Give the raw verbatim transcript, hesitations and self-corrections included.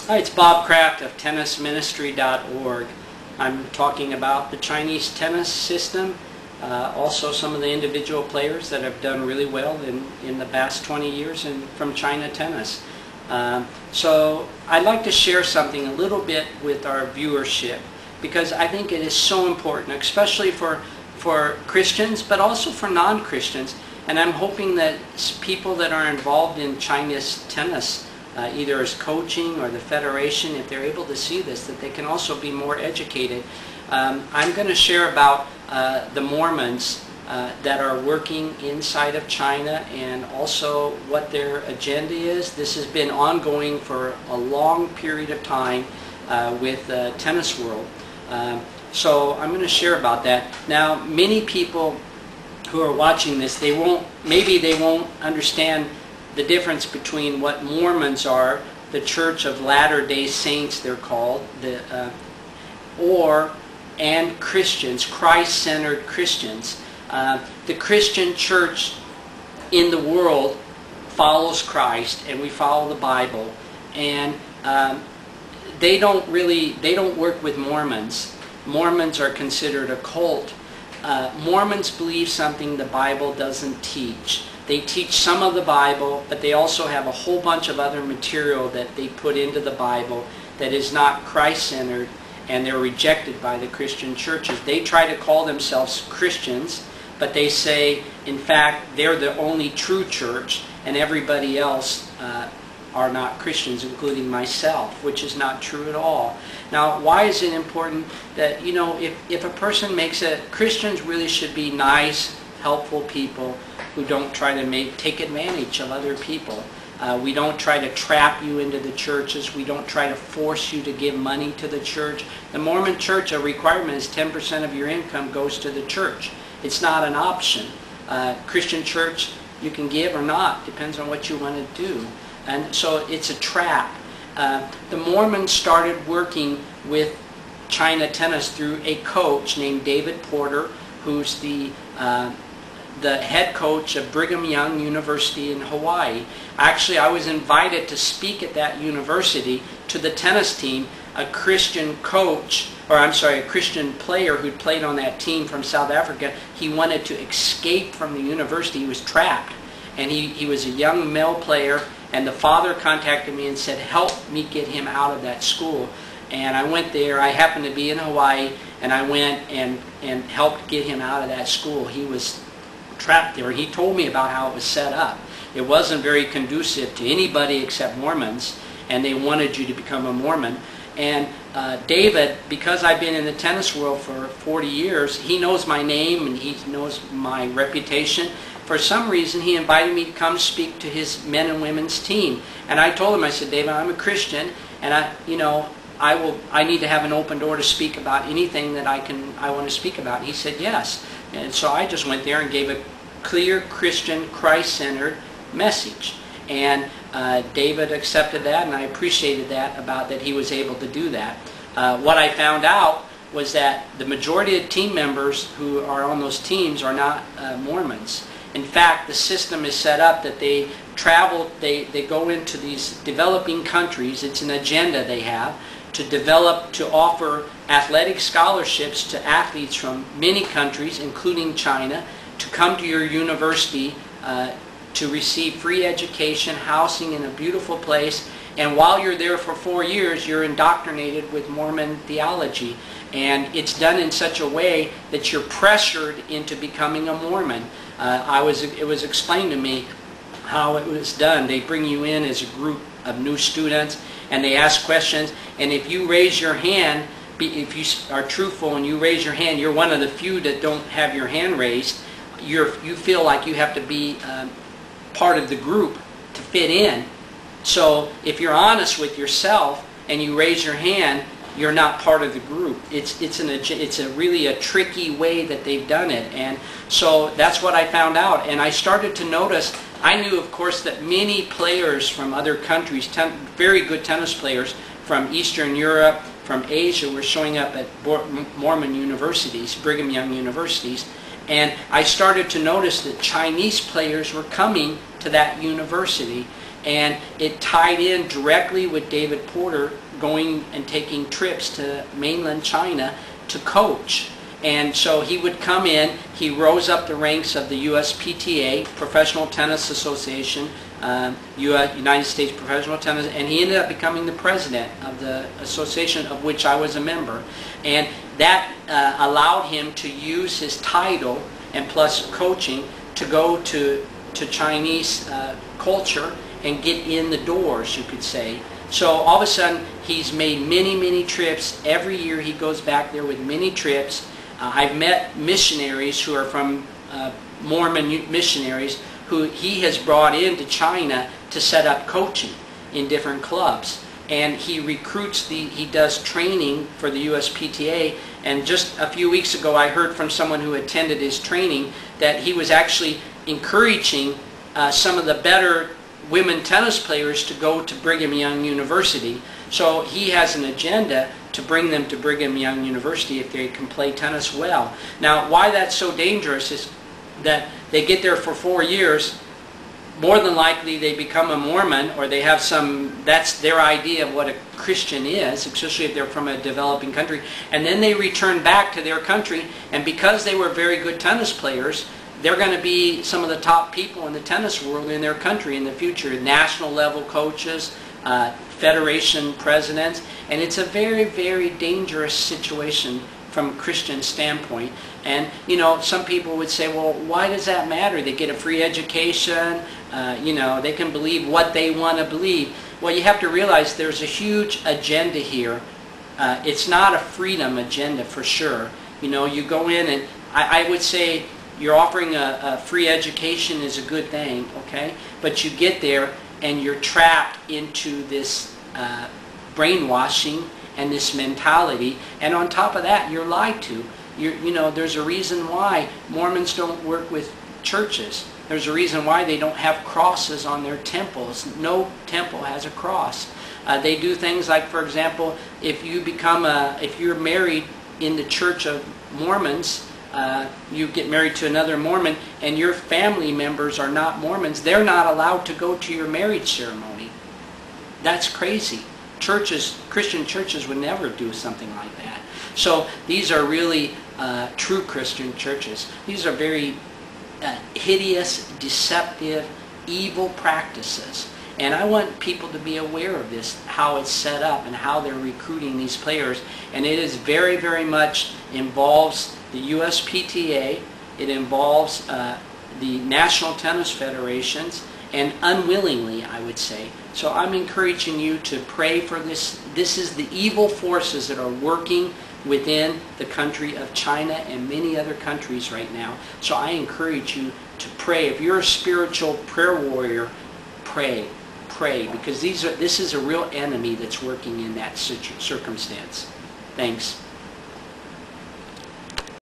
Hi, it's Bob Kraft of tennis ministry dot org. I'm talking about the Chinese tennis system, uh, also some of the individual players that have done really well in, in the past twenty years in, from China tennis. Um, so I'd like to share something a little bit with our viewership, because I think it is so important, especially for, for Christians, but also for non-Christians. And I'm hoping that people that are involved in Chinese tennis, Uh, either as coaching or the federation, if they're able to see this, that they can also be more educated. Um, I'm going to share about uh, the Mormons uh, that are working inside of China, and also what their agenda is. This has been ongoing for a long period of time uh, with the tennis world. Um, so I'm going to share about that. Now, many people who are watching this, they won't, maybe they won't understand the difference between what Mormons are, the Church of Latter-day Saints they're called, the, uh, or, and Christians, Christ-centered Christians. Uh, the Christian church in the world follows Christ, and we follow the Bible, and um, they don't really, they don't work with Mormons. Mormons are considered a cult. Uh, Mormons believe something the Bible doesn't teach. They teach some of the Bible, but they also have a whole bunch of other material that they put into the Bible that is not Christ-centered, and they're rejected by the Christian churches. They try to call themselves Christians, but they say, in fact, they're the only true church, and everybody else uh, are not Christians, including myself, which is not true at all. Now, why is it important that, you know, if, if a person makes a... Christians really should be nice, helpful people who don't try to make take advantage of other people. Uh, we don't try to trap you into the churches. We don't try to force you to give money to the church. The Mormon church, a requirement is ten percent of your income goes to the church. It's not an option. Uh, Christian church, you can give or not, depends on what you want to do. And so it's a trap. Uh, the Mormons started working with China tennis through a coach named David Porter, who's the uh, the head coach of Brigham Young University in Hawaii. Actually, I was invited to speak at that university to the tennis team. A Christian coach, or I'm sorry, a Christian player who'd played on that team from South Africa, he wanted to escape from the university. He was trapped. And he, he was a young male player, and the father contacted me and said, help me get him out of that school. And I went there. I happened to be in Hawaii, and I went and, and helped get him out of that school. He was trapped there. He told me about how it was set up. It wasn't very conducive to anybody except Mormons, and they wanted you to become a Mormon. And uh, David, because I've been in the tennis world for forty years, he knows my name and he knows my reputation. For some reason, he invited me to come speak to his men and women's team. And I told him, I said, David, I'm a Christian, and I, you know, I will. I need to have an open door to speak about anything that I can. I want to speak about. And he said yes. And so I just went there and gave a clear Christian, Christ-centered message. And uh, David accepted that, and I appreciated that, about that he was able to do that. Uh, what I found out was that the majority of team members who are on those teams are not uh, Mormons. In fact, the system is set up that they travel, they, they go into these developing countries. It's an agenda they have to develop, to offer athletic scholarships to athletes from many countries, including China, to come to your university uh, to receive free education, housing in a beautiful place. And while you're there for four years, you're indoctrinated with Mormon theology. And it's done in such a way that you're pressured into becoming a Mormon. Uh, I was, it was explained to me how it was done. They bring you in as a group of new students, and they ask questions. And if you raise your hand, if you are truthful and you raise your hand, you're one of the few that don't have your hand raised. You're, you feel like you have to be um, part of the group to fit in. So if you're honest with yourself and you raise your hand, you're not part of the group. It's, it's, an, it's a really a tricky way that they've done it. And so that's what I found out. And I started to notice, I knew, of course, that many players from other countries, ten, very good tennis players from Eastern Europe, from Asia, were showing up at Mormon universities, Brigham Young universities. And I started to notice that Chinese players were coming to that university. And it tied in directly with David Porter going and taking trips to mainland China to coach. And so he would come in, he rose up the ranks of the U S P T A, Professional Tennis Association, um, U S, United States Professional Tennis, and he ended up becoming the president of the association, of which I was a member. And that uh, allowed him to use his title and plus coaching to go to, to Chinese uh, culture and get in the doors, you could say. So all of a sudden, he's made many, many trips. Every year he goes back there with many trips. Uh, I've met missionaries who are from uh, Mormon missionaries who he has brought into China to set up coaching in different clubs. And he recruits, the, he does training for the U S P T A. And just a few weeks ago I heard from someone who attended his training that he was actually encouraging uh, some of the better women tennis players to go to Brigham Young University. So he has an agenda to bring them to Brigham Young University if they can play tennis well. Now, why that's so dangerous is that they get there for four years, more than likely they become a Mormon, or they have some, that's their idea of what a Christian is, especially if they're from a developing country, and then they return back to their country, and because they were very good tennis players, they're going to be some of the top people in the tennis world in their country in the future, national level coaches, uh, federation presidents, and it's a very, very dangerous situation from a Christian standpoint. And, you know, some people would say, well, why does that matter? They get a free education, uh, you know, they can believe what they want to believe. Well, you have to realize there's a huge agenda here. Uh, it's not a freedom agenda for sure. You know, you go in and I, I would say you're offering a, a free education is a good thing, okay? But you get there and you're trapped into this uh, brainwashing and this mentality, and on top of that, you're lied to. You're, you know, there's a reason why Mormons don't work with churches. There's a reason why they don't have crosses on their temples. No temple has a cross. Uh, they do things like, for example, if you become a, if you're married in the Church of Mormons, uh, you get married to another Mormon, and your family members are not Mormons, they're not allowed to go to your marriage ceremony. That's crazy. Churches, Christian churches would never do something like that. So these are really uh, true Christian churches. These are very uh, hideous, deceptive, evil practices. And I want people to be aware of this, how it's set up and how they're recruiting these players. And it is very, very much involves the U S P T A. It involves uh, the National Tennis Federations, and unwillingly, I would say. So I'm encouraging you to pray for this. This is the evil forces that are working within the country of China and many other countries right now. So I encourage you to pray. If you're a spiritual prayer warrior, pray. Pray, because these are, this is a real enemy that's working in that circumstance. Thanks.